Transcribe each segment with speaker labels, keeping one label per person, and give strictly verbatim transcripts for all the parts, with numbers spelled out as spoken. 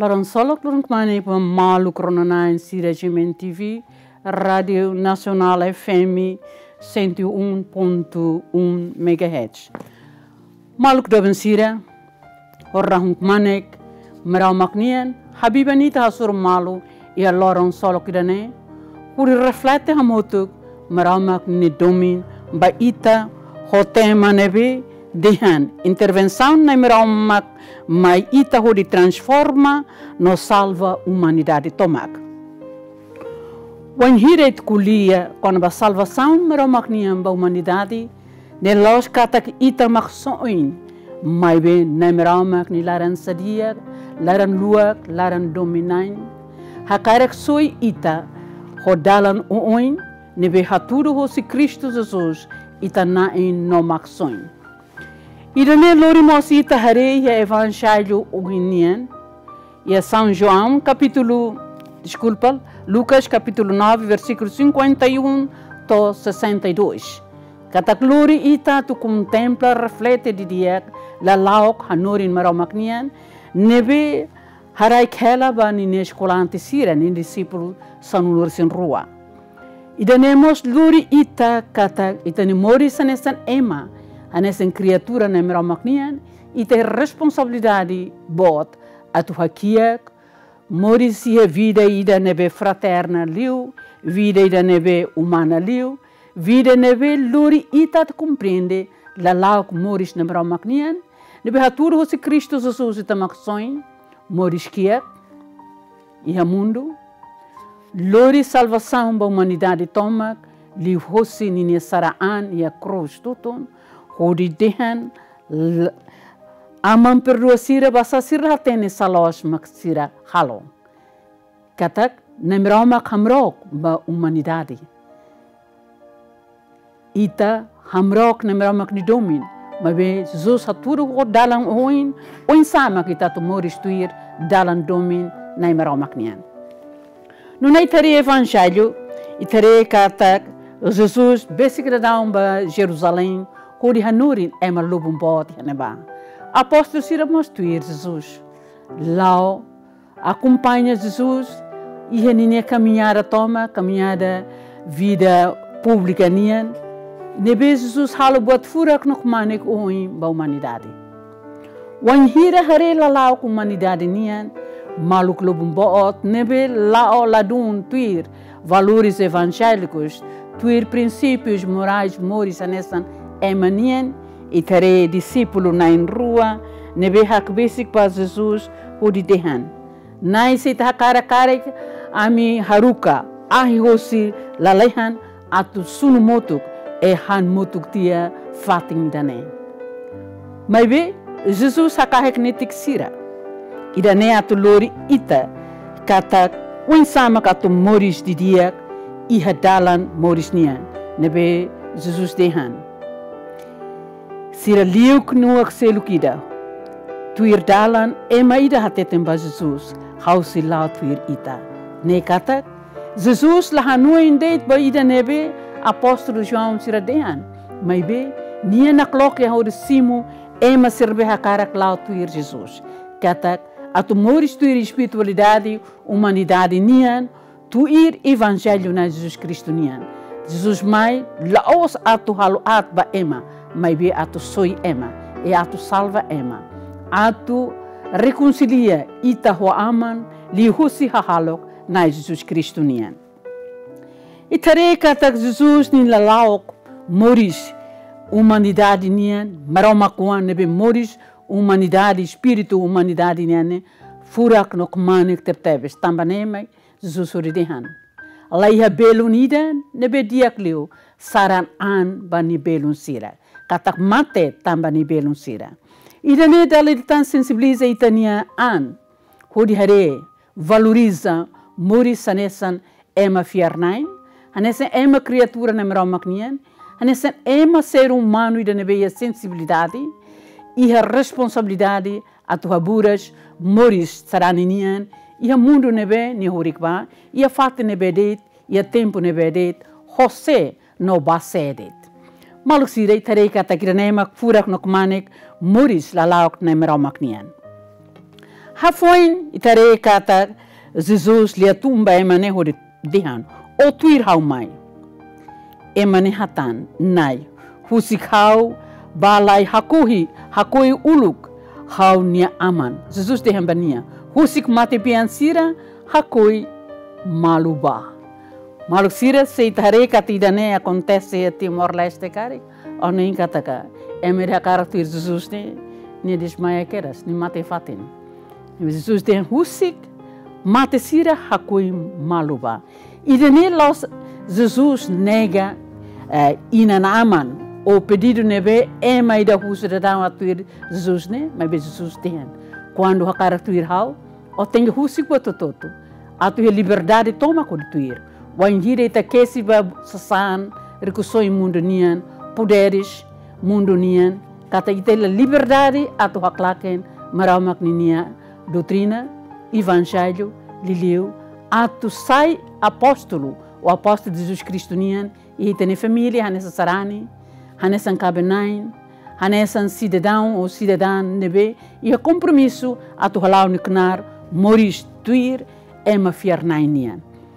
Speaker 1: Laran solok lurung mane pa malu kronanain si Regime T V, Radio Nacional F M cento e um ponto um megahertz. Maluk doben sira, orrahung manek, merau maknien, habibanita hasur malu, ia laran solok idane, kuri reflete hamotuk, merau makni domin, ba ita, hotema nebe, dehan, intervenção na merau mak, mai ita ho de transforma, no salva humanidade tomak. Wan hiret kulia, quando a salvação merau makniam ba humanidade, ne los katak ita mak soin, mai be na merau mak ni laran sadia, laran luak, laran dominain, hakarek soi ita, ho dalan oin, ne be haturo ho si Cristo Jesus, ita na in no mak soin. Irane lori mosita hare e evangelho oginian, e São João capítulo, desculpa, Lucas capítulo nove, versículo cinquenta e um to sessenta e dois. Kata glori ita tu contempla reflete di dia la laok hanorin maramaknian, nebe harai kela ba ni escolante sira ni discípulo sanulor sin rua. Idanemos lori ita kata itani morisa nesan ema, anessen criatura na meramaknian, e ter responsabilidade bot a tu hakiak, moris e vida ida nebe fraterna liu, vida ida nebe humana liu, vida nebe luri ita te compreende la lauk moris na meramaknian, nebe haturo hosi Cristo Jesus ita maksoin, moris kiak, e a mundo, luri salvação ba humanidade tomak, liu hosi nini saraan e a cruz tuton, Hodi dehan amam perdoa sira basa sira hatene salos mak sira halo. Katak nemrau mak hamrok ba humanidade. Ita hamrok nemrau mak ni domin. Mabe Jesus haturu ho dalang oin oin sama kita tu moris tuir dalang domin nemrau mak nian. Nunai tari evangelho itare katak Jesus besikra daun ba Jerusalém. Kodi hanurin ema lubum bot haneba. Apóstolo sira mostuir Jesus. Lao acompanha Jesus e a caminhada toma, caminhada vida pública nian. Nebe Jesus halo buat furak no kumanik oin ba humanidade. Wan hira hare la lao humanidade nian, maluk lubum bot nebe lao ladun tuir valores evangélicos, tuir princípios morais moris anesan Emanien e tere discípulo na in rua, nebe hak basic pa Jesus o di dehan. Nai se ta cara cara ami haruka, ahi hosi lalehan atu sunu motuk e han motuk tia fating dane. Maybe Jesus hakahek netik sira. Idane atu lori ita kata unsama katu moris di dia i hadalan moris nian. Nebe Jesus dehan. Sira liuk nuak selukida. Tuir dalan ema ida hatetem ba Jesus. Hausi lau tuir ita. Ne kata, Jesus la hanua indet ba ida nebe apóstolo João sira dehan. Maibe, nia na kloke hau de simu ema serbe hakarak lau tuir Jesus. Kata, atu moris tuir espiritualidade, humanidade nian, tuir evangelho na Jesus Cristo nian. Jesus mai laos atu halu at ba ema. Mas be atu soi ema, e atu salva ema, atu reconcilia ita ho aman, li husi hahalok na Jesus Cristo nian. E tare kata Jesus ni lalaok moris humanidade nian, maromakuan nebe moris humanidade, espírito humanidade nian, furak no kumanik tertebes, tambanema Jesus uridehan. Laiha belun ida nebe diak liu, saran an bani belun sira. Katak mate tamba ni belun sira. Ida ne dali tan sensibiliza itania an. Hodi hare valoriza moris sanesan ema fiarnain. Hanesan ema criatura na merau maknian. Hanesan ema ser humano ida nebeia sensibilidade. E a responsabilidade atu haburas moris saraninian. E a mundo nebe ni horikba. E a fate nebe det. E a tempo nebe det. José no basedet. Maluk sirei tarei kata kira nemak furak nok manek moris lalaok na merau maknian. Hafoin itare kata Jesus lia tumba emane hori dihan. O tuir hau mai. Emane hatan nai. Husik hau balai hakuhi hakui uluk hau nia aman. Jesus dihan bania. Husik mate pian sira hakui maluba. Maluk sira se itare kata idane acontece a Timor-Leste kari. O nem kataka. Emere hakara tuir Jesus ne ni desmaia keras ni mate fatin. Jesus tem husik mate sira hakui maluba. Idane los Jesus nega uh, inan aman o pedido nebe e mai da husa da dama tuir Jesus ne, mas be Jesus tem. Quando hakara tuir hau, o tem husik botototo. A tuir liberdade toma com tuir. Wanjire ita kesi ba sasan recusou mundo nian, poderes mundo nian, kata ita la liberdade a tu haklaken maramak ninia doutrina, evangelho, liliu, a tu sai apóstolo, o apóstolo de Jesus Cristo nian, e tem família, hanessa sarani, hanessa cabenain, hanessa cidadão ou cidadã nebe, e a compromisso a tu halau niknar, moris tuir, ema fiarnai nian.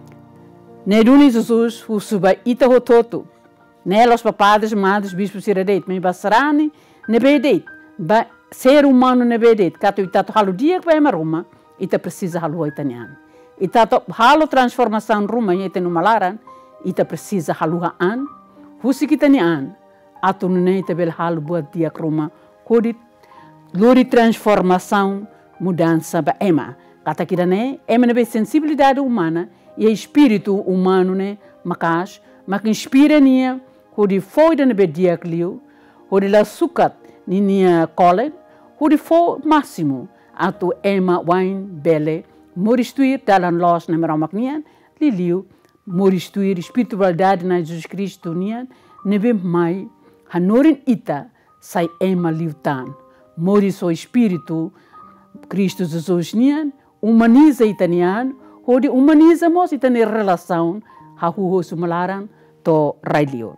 Speaker 1: Neduni Jesus, o suba ita hototo, ne los papadres, madres, bispos e redeit, mas basarani, nebe deit, ba ser humano nebe deit, kato ita to halu dia que vai maruma, ita precisa halu itanian. Ita to halu transformação ruma e no malaran, ita precisa halu an, husi kitanian, atu nune ita bel halu buat dia kroma, kodi lori transformação, mudança ba ema. Kata kita ne, ema nebe sensibilidade humana e espírito humano ne, makas, mak inspira nia, kodi foi da nebe dia kliu, kodi la sukat ni nia kolen, kodi foi máximo, atu ema wine bele, moristuir dalan los na meramak nian, liliu, moristuir espiritualidade na Jesus Cristo nian, nebe mai, hanorin ita, sai ema liutan, moris o espírito, Cristo Jesus nian, humaniza itanian, hodi humaniza mos itani relação, hahuho sumalaran, to railion.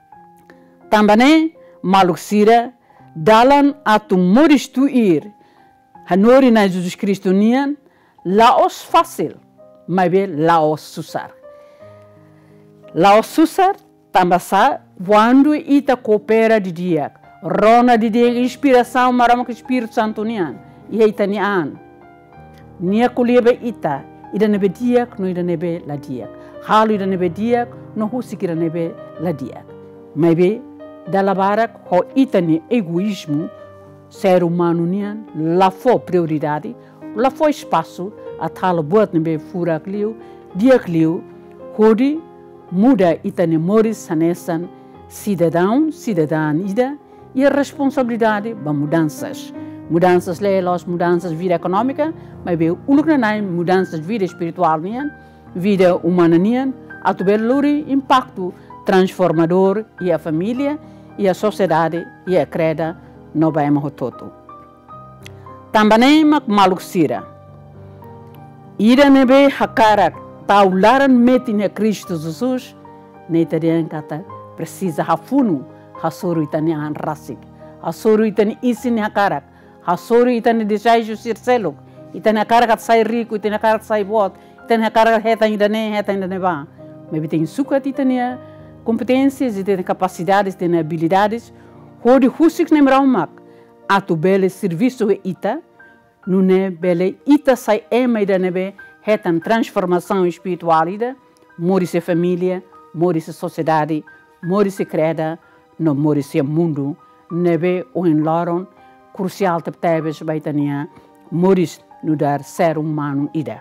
Speaker 1: Tambane, maluk sira, dalan atu moristuir, hanori na Jesus Cristo nian, laos fácil, mas be laos susar. Laos susar, tambasa, quando ita coopera de dia, rona de dia, inspiração, marama que Espírito Santo nian, e itanian, nia kuliebe ita, ida nebe diak, no ida nebe la diak. Halu ida nebe diak, no husik ida nebe la diak. Mas be, dala barak, ho itani egoísmo, ser humano nian, la fo prioridade, la fo espaço, a tal buat nebe furak liu, diak liu, hodi, muda itani moris hanesan, cidadão, cidadã ida, e a responsabilidade ba mudanças. Mudanças lelos, mudanças de vida econômica, mas bem, uluknanai mudanças de vida espiritual nian, vida humana nian, atubel luri impacto transformador e a família e a sociedade e a creda no baima hototo. Também mak maluk sira. Ira nebe hakarak taularan metin a Cristo Jesus, neitarian kata precisa hafunu hasuru itani an rasik, hasuru itani isin hakarak. Hasoro itani desejo ser selok, itani akara kat sai rico, itani akara kat sai bot, itani akara kat heta ainda ne, heta ainda ne ba. Mas tem sukat itani competências, itani capacidades, itani habilidades, hodi husik nem raumak, atu bele serviço e ita, nune bele ita sai ema ida nebe, hetan transformação espiritual ida, mori se família, mori se sociedade, mori se creda, no mori se mundo, nebe o enloron, crucial te tebes baitania moris no dar ser humano ida.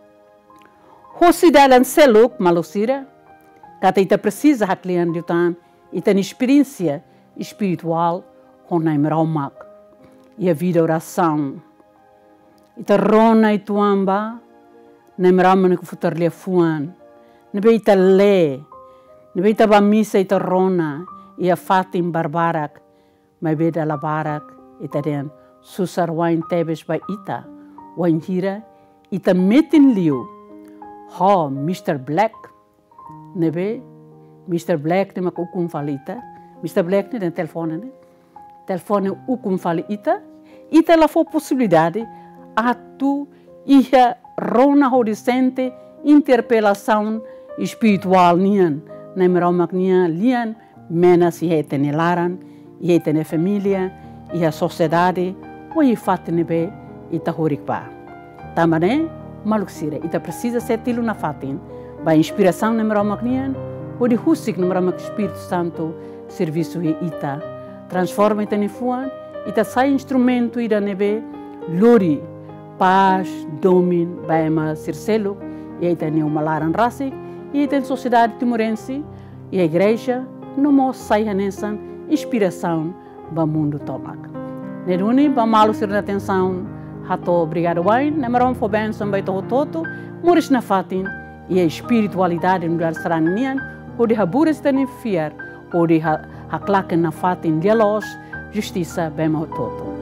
Speaker 1: Hosi dalan seluk malosira, kata ita precisa haklian diutan, ita experiência espiritual honai meraumak, e a vida oração. Ita rona ituamba, na meraman que futar le fuan, nebe ita le, nebe ita ba misa ita rona, e a fatim barbarak, mas beda la barak, ita den susar wain tebes ba ita, wain hira, ita metin liu, ha mister Black, nebe, mister Black ne mak ukum falita, mister Black ne den telefone ne, telefone ukum fali ita, ita la fo possibilidade, atu ia rona horizonte interpelação espiritual nian na meromak nia lian menas ia tenelaran ia tene família ia sociedade o ia fatene be ita horikpa tamane maluksire ita precisa ser tilo na fatin ba inspiração na meromak nian o de husik na meromak Espírito Santo serviço e ita transforma ita ne fuan ita sai instrumento ida nebe lori paz domin baema circelo e ita ne umalaran rasik e ita sociedade timorense e a igreja não mos sai nessa inspiração ba mundo tomak neruni ba malu sir na atenção hato obrigado bem na merom fo benção ba to toto muris na fatin e a espiritualidade no lugar seranian o de habures tani fiar o de ha haklaken na fatin dielos justiça bem toto